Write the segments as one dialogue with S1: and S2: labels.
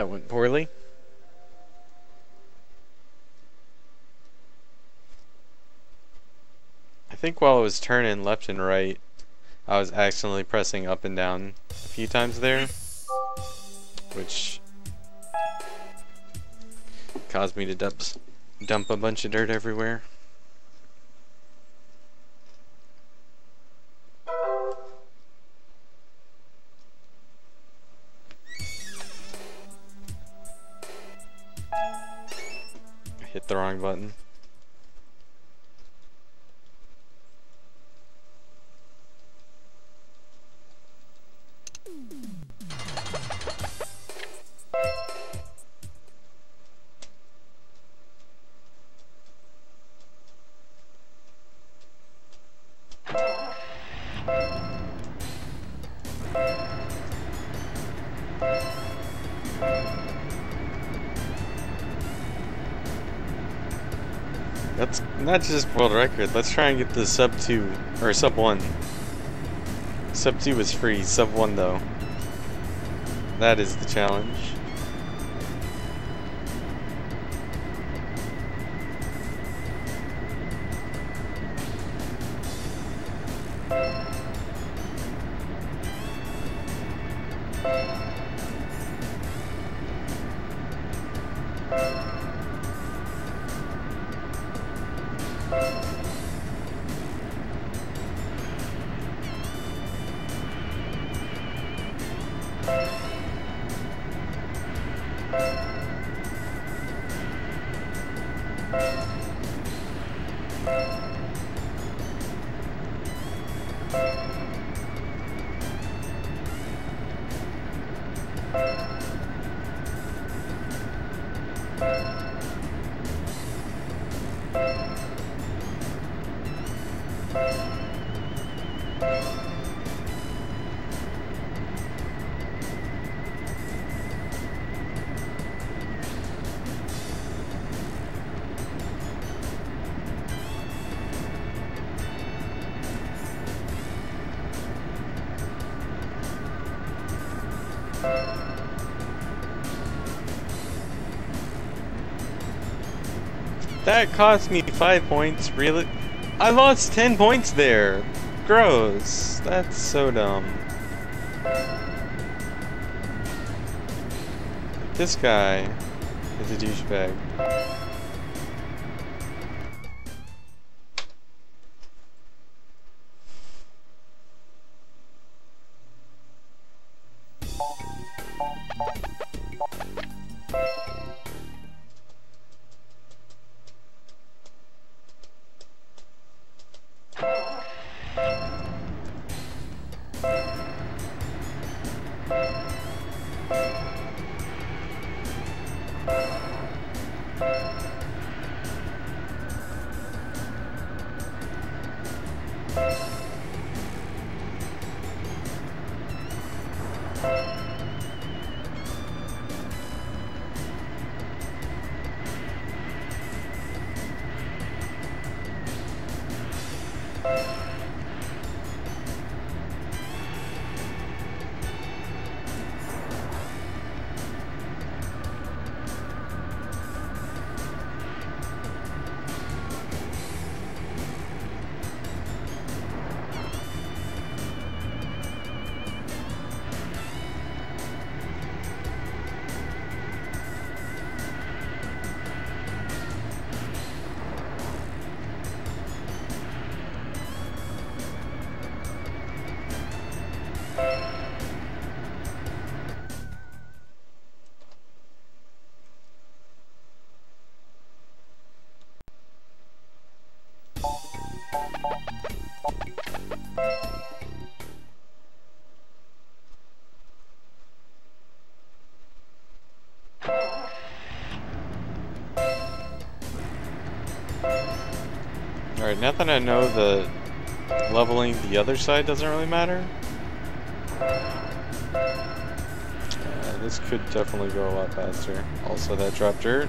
S1: That went poorly. I think while I was turning left and right, I was accidentally pressing up and down a few times there, which caused me to dump a bunch of dirt everywhere. I hit the wrong button. That's not just world record. Let's try and get the sub 2 or sub 1. Sub 2 is free, sub 1 though. That is the challenge. That cost me 5 points, really? I lost 10 points there! Gross. That's so dumb. This guy is a douchebag. Alright, now that I know that leveling the other side doesn't really matter, this could definitely go a lot faster. Also, that dropped dirt.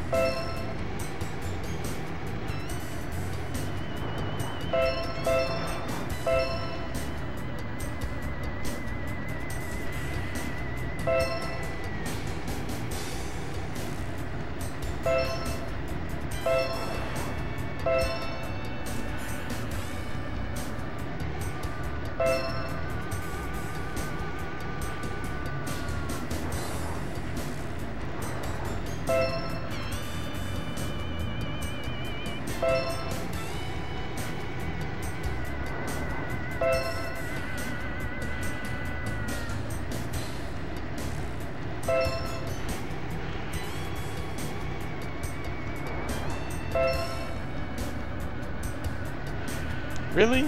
S1: Really?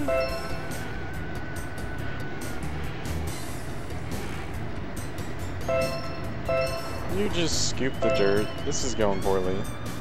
S1: You just scoop the dirt. This is going poorly.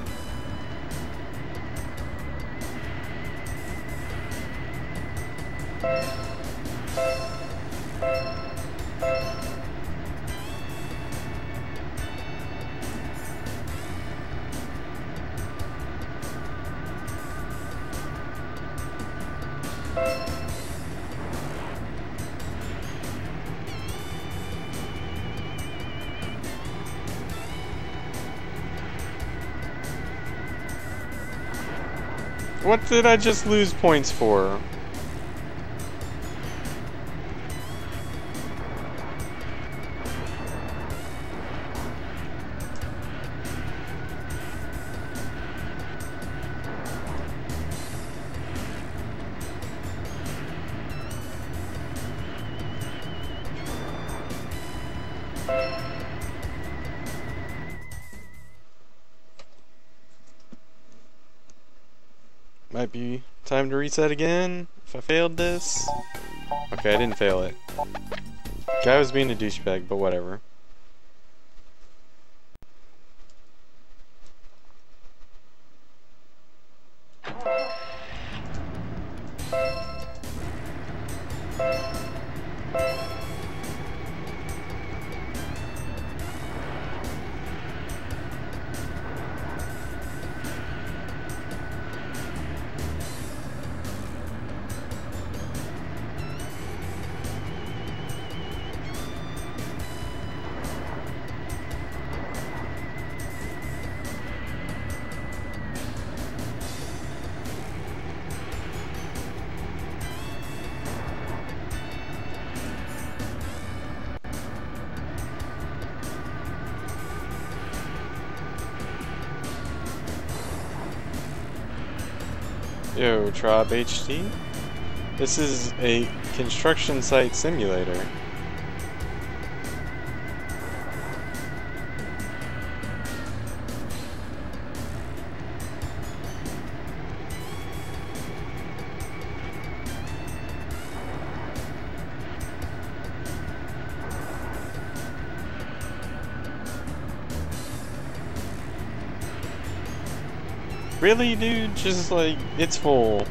S1: What did I just lose points for? Might be time to reset again if I failed this. Okay, I didn't fail it. Guy was being a douchebag, but whatever. Yo, Trob HT. This is a construction site simulator. Really, dude? Just like, it's full.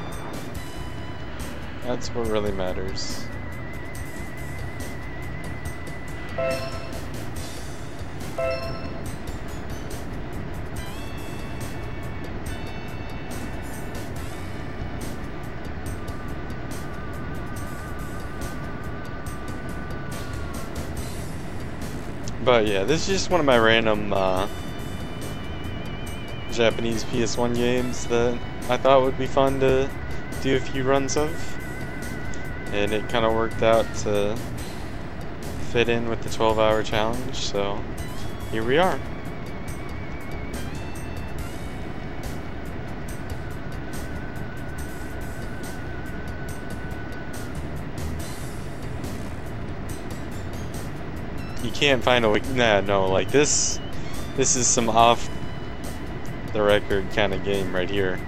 S1: That's what really matters. But yeah, this is just one of my random Japanese PS1 games that I thought would be fun to do a few runs of, and it kind of worked out to fit in with the 12-hour challenge, so here we are. You can't find a no, like this is some off the record kind of game right here.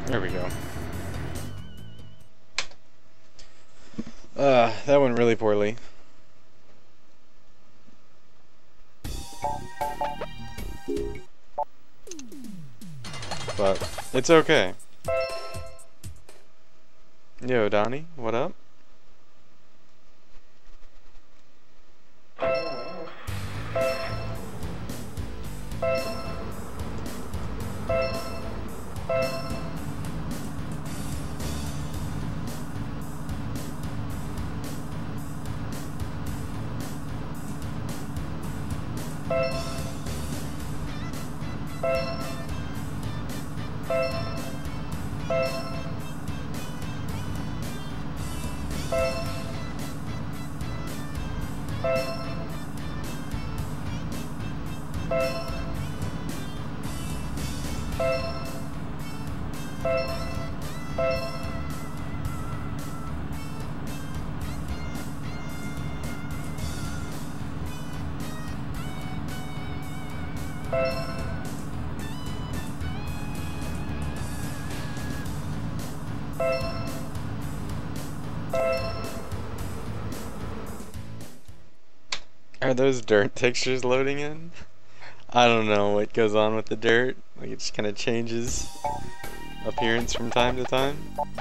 S1: There we go. That went really poorly. But it's okay. Yo, Donnie, what up? Are those dirt textures loading in? I don't know what goes on with the dirt. Like, it just kind of changes appearance from time to time.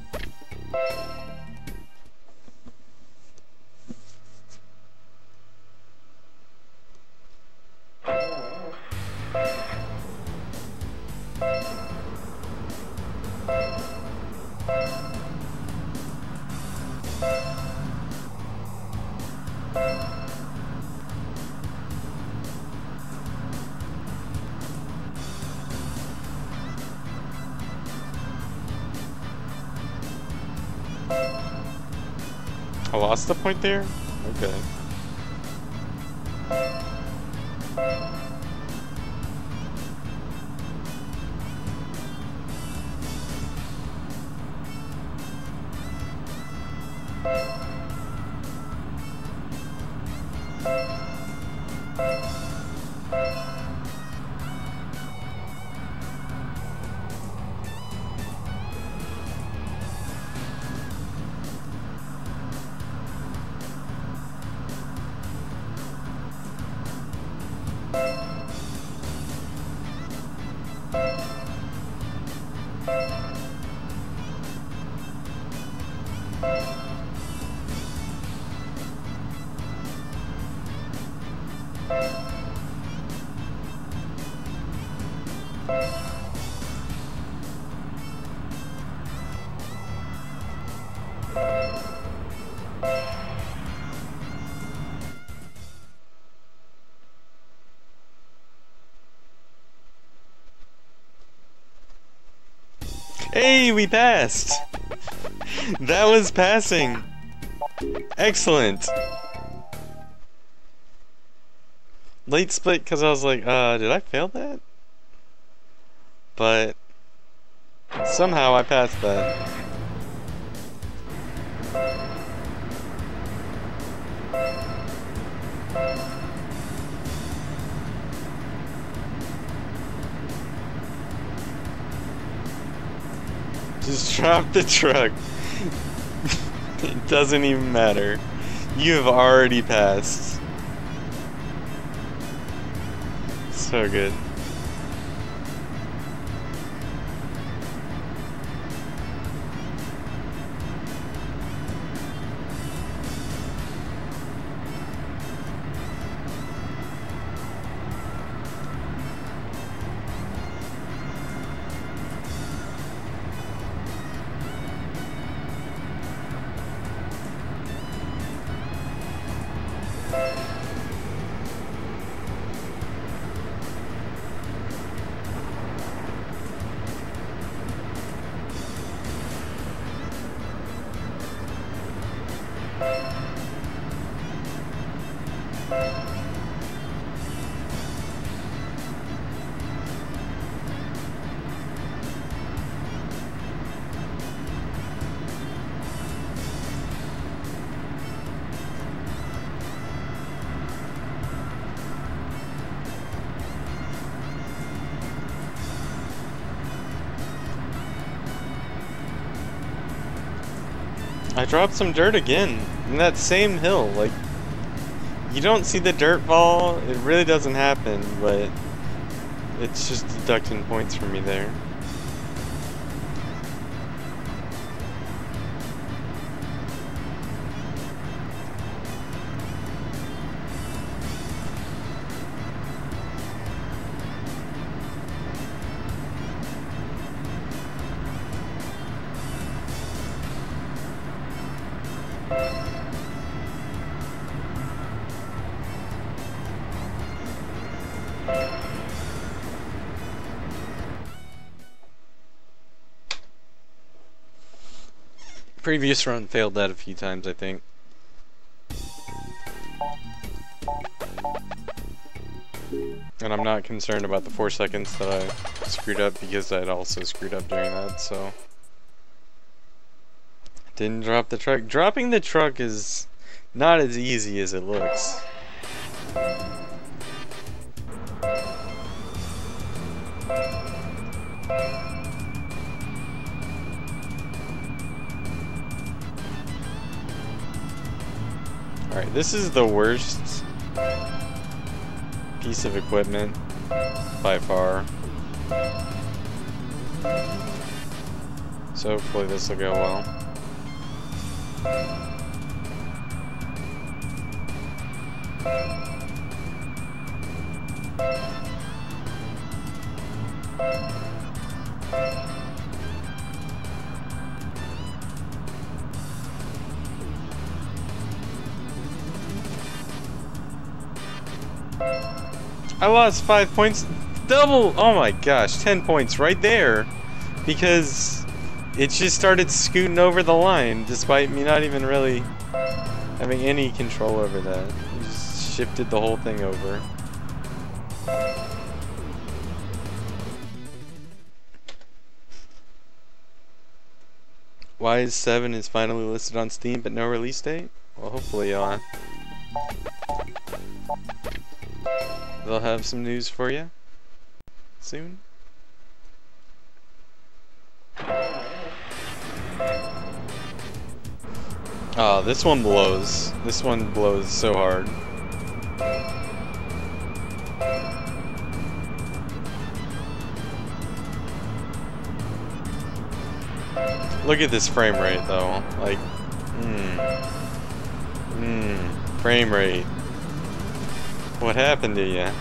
S1: I lost the point there? Okay. Hey, we passed! That was passing! Excellent! Late split because I was like, did I fail that? But somehow I passed that. Just drop the truck. It doesn't even matter. You have already passed. So good. I dropped some dirt again in that same hill. Like, you don't see the dirt fall. It really doesn't happen, but it's just deducting points for me there. Previous run failed that a few times, I think. And I'm not concerned about the 4 seconds that I screwed up because I'd also screwed up doing that, so. Didn't drop the truck. Dropping the truck is not as easy as it looks. Alright, this is the worst piece of equipment by far. So hopefully this will go well. I lost 5 points. Double! Oh my gosh, 10 points right there. Because it just started scooting over the line despite me not even really having any control over that. It just shifted the whole thing over. Why is 7 is finally listed on Steam but no release date? Well, hopefully they'll have some news for you soon. Oh, this one blows. This one blows so hard. Look at this frame rate though. Like, frame rate. What happened to you?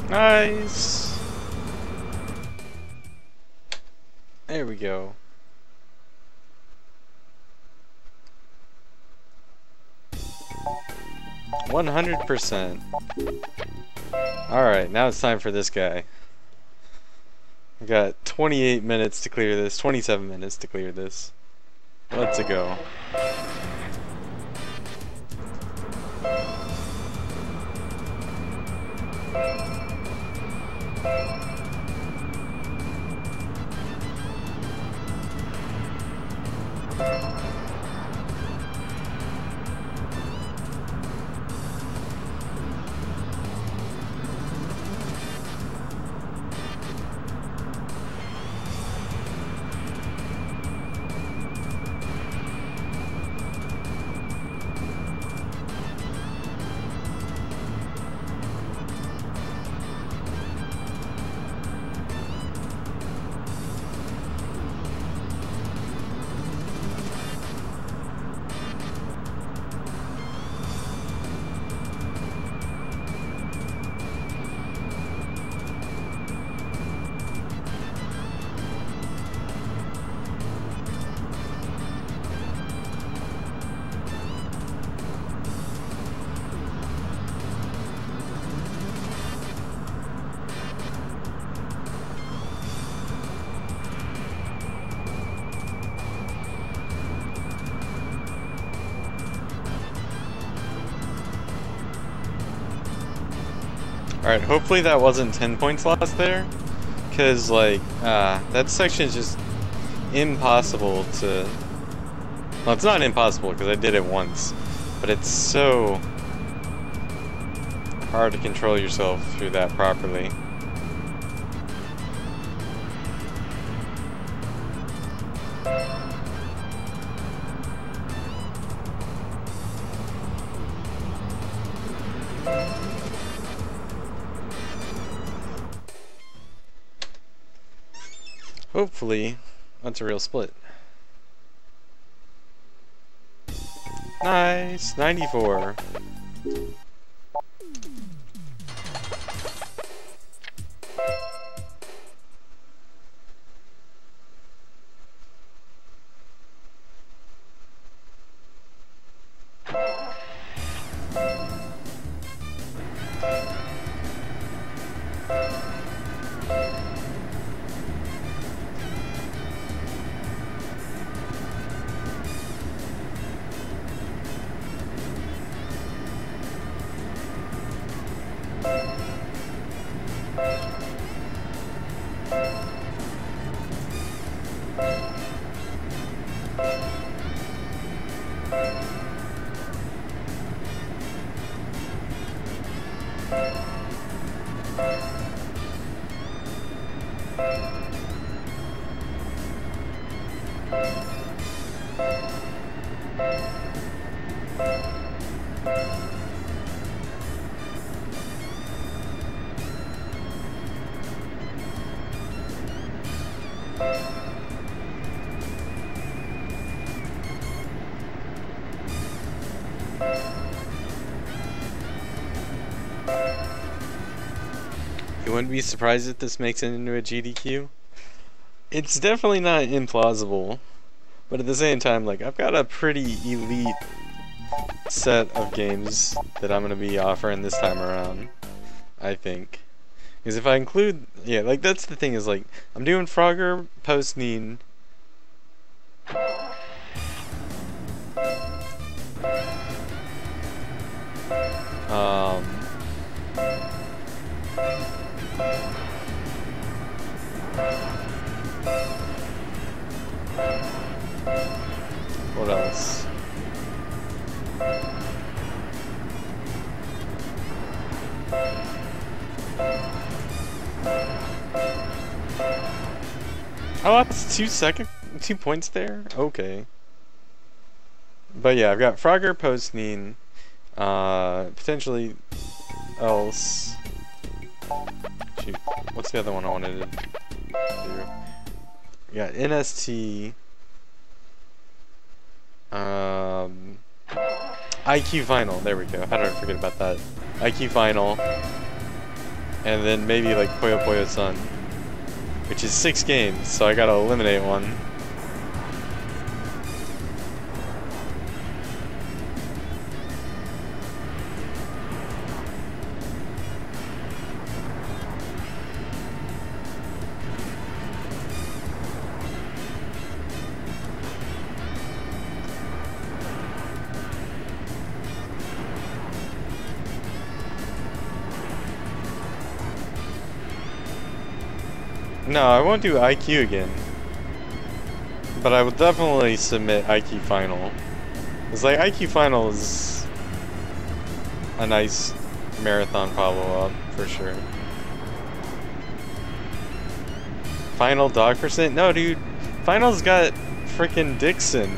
S1: Nice! There we go. $100%. Alright, now it's time for this guy. We got 28 minutes to clear this, 27 minutes to clear this. Let's go. Alright, hopefully that wasn't 10 points lost there, because, like, that section is just impossible to... Well, it's not impossible, because I did it once, but it's so hard to control yourself through that properly. Hopefully, that's a real split. Nice! 94. You wouldn't be surprised if this makes it into a GDQ? It's definitely not implausible, but at the same time, like, I've got a pretty elite set of games that I'm gonna be offering this time around, I think. Because if I include, yeah, like, that's the thing is, like, I'm doing Frogger, Post-Neen, what else? Oh, that's 2 points there? Okay. But yeah, I've got Frogger, Post-Neen, potentially else. Shoot, what's the other one I wanted to do? Yeah, NST. IQ Final, there we go. How did I forget about that? IQ Final. and then maybe like Puyo Puyo Sun, which is 6 games, so I gotta eliminate one. No, I won't do IQ again. But I will definitely submit IQ Final. It's like IQ Final is a nice marathon follow-up, for sure. Final Dog Percent? No, dude. Final's got freaking Dixon.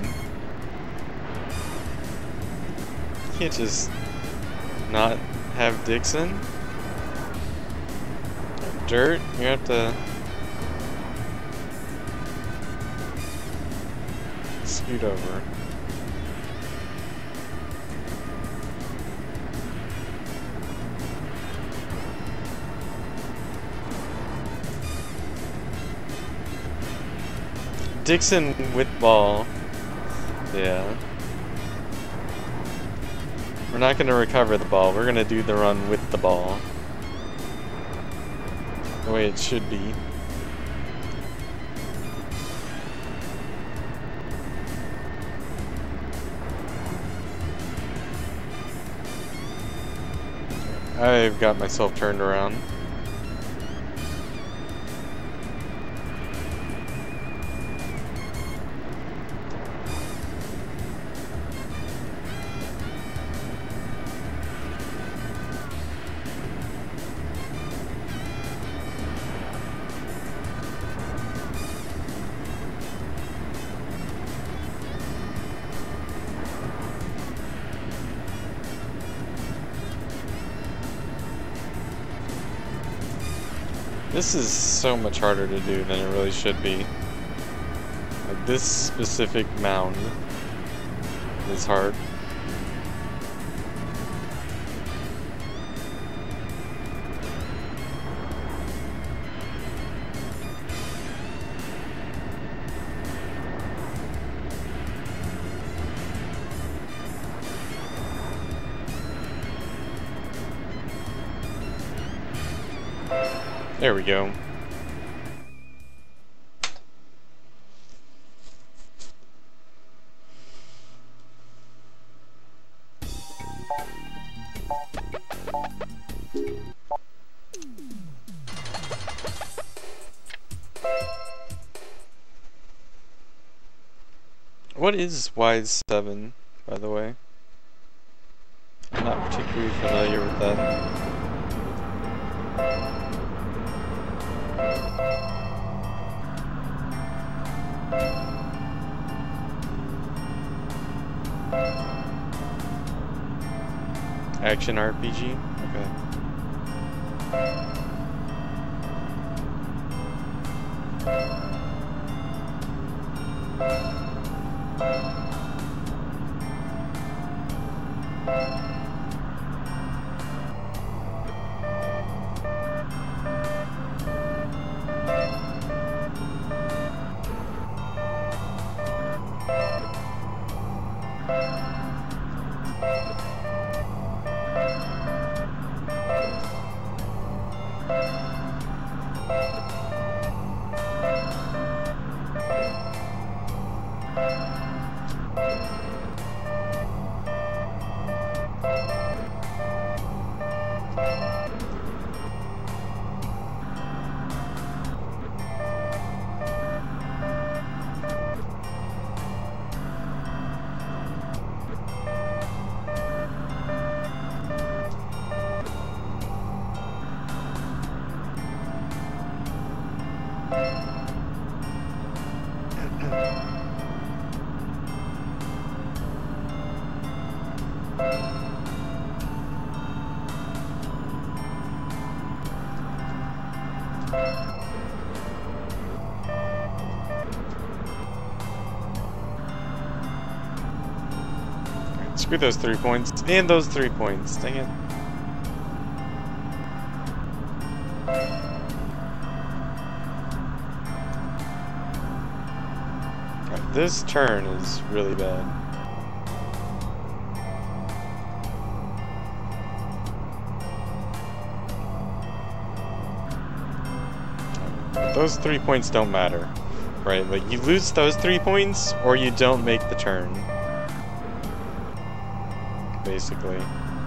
S1: You can't just not have Dixon. Dirt? You have to scoot over. Dixon with ball. Yeah. We're not gonna recover the ball. We're gonna do the run with the ball. The way it should be. I've got myself turned around. This is so much harder to do than it really should be. Like, this specific mound is hard. There we go. What is Wise 7, by the way? I'm not particularly familiar with that. Action RPG? Okay. Screw those 3 points, and those 3 points, dang it. This turn is really bad. Those 3 points don't matter, right? Like, you lose those 3 points, or you don't make the turn. Basically.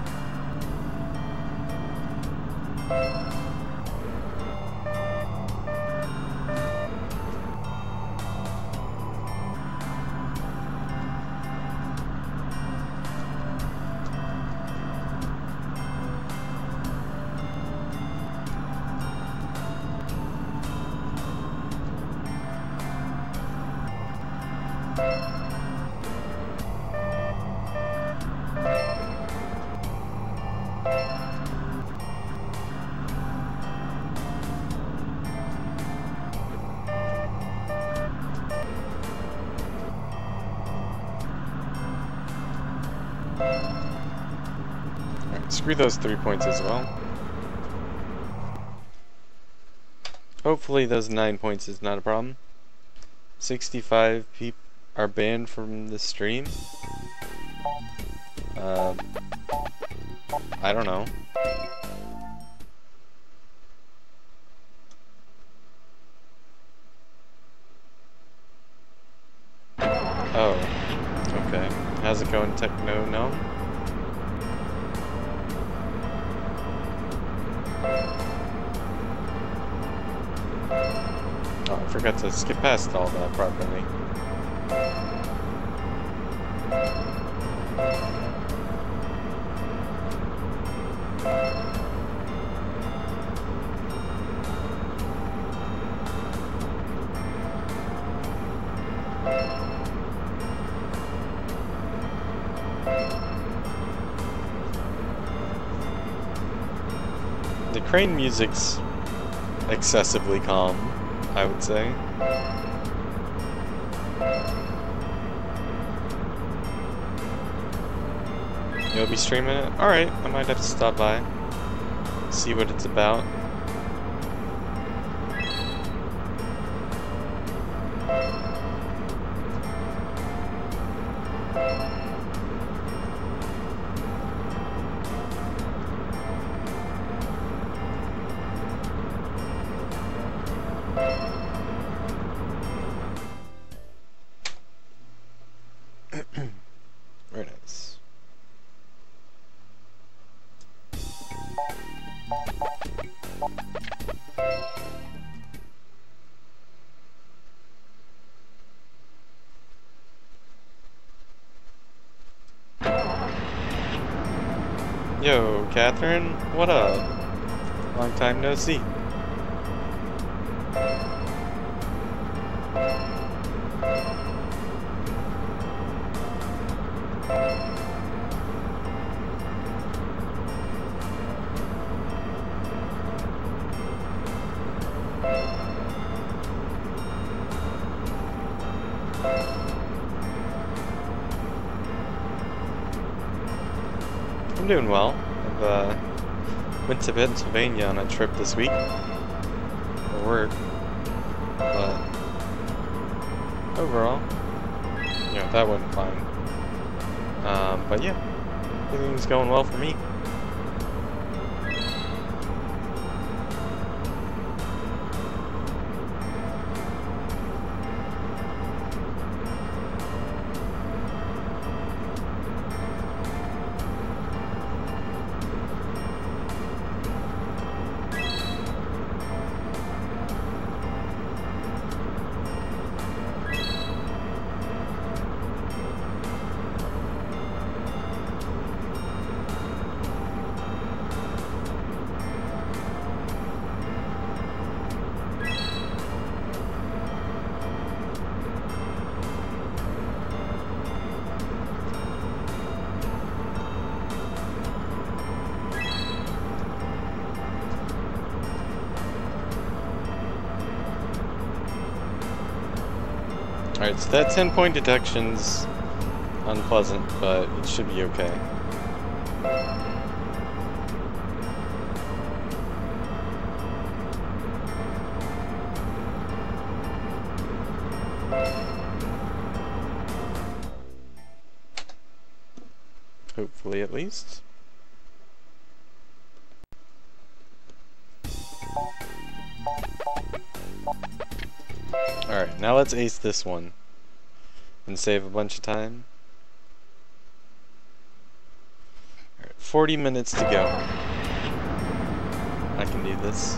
S1: Screw those 3 points as well. Hopefully those 9 points is not a problem. 65 people are banned from the stream. I don't know. Oh, okay. How's it going, Techno? No? Oh, I forgot to skip past all that properly. The crane music's excessively calm, I would say. You'll be streaming it? Alright, I might have to stop by, see what it's about. Very nice. Yo, Catherine, what up? Long time no see. I'm doing well. I've went to Pennsylvania on a trip this week for work, but overall, you know, that went fine. But yeah, everything's going well for me. Alright, so that 10-point deduction's unpleasant, but it should be okay. hopefully at least. Alright, now let's ace this one and save a bunch of time. Alright, 40 minutes to go. I can do this.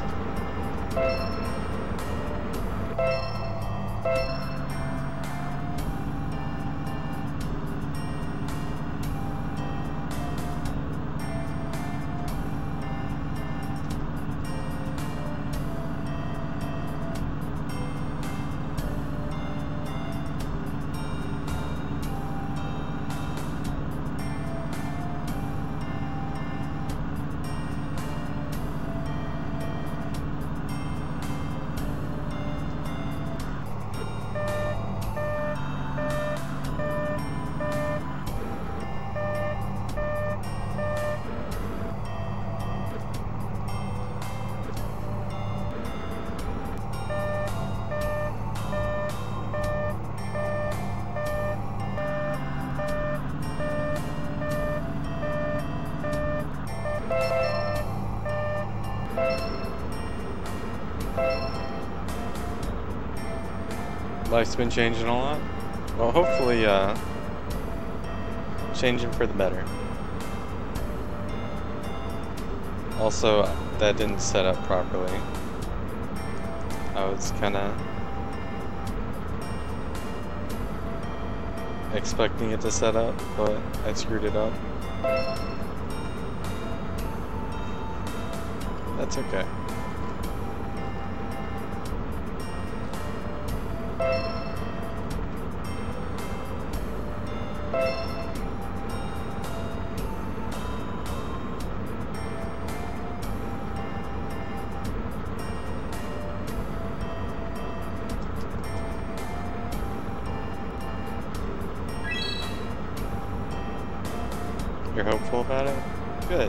S1: Life's been changing a lot. Well, hopefully, changing for the better. Also, that didn't set up properly. I was kinda expecting it to set up, but I screwed it up. That's okay. You're hopeful about it? Good.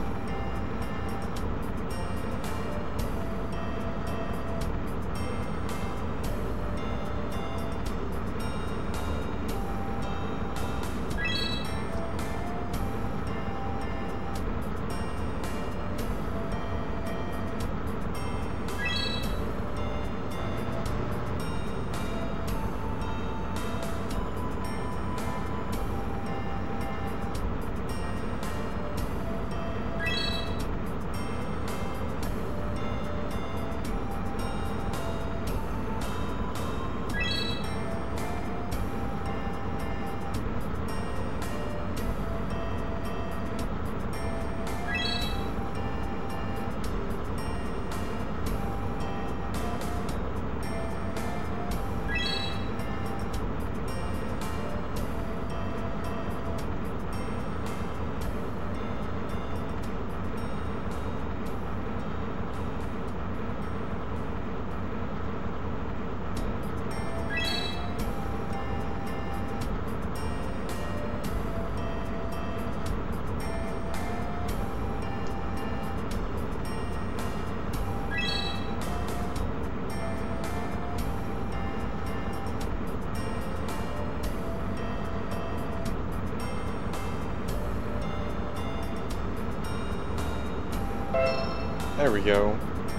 S1: There we go.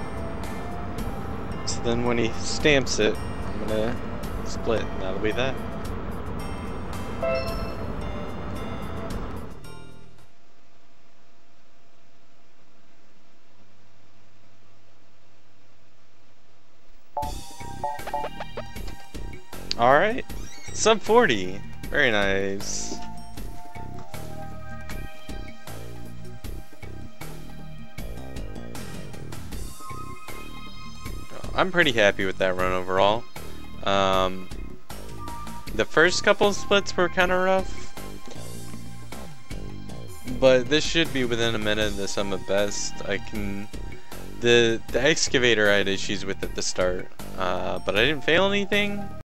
S1: So then when he stamps it, I'm gonna split, and that'll be that. Alright, sub 40. Very nice. I'm pretty happy with that run overall. The first couple of splits were kind of rough, but this should be within a minute of the sum of best. The excavator I had issues with at the start, but I didn't fail anything.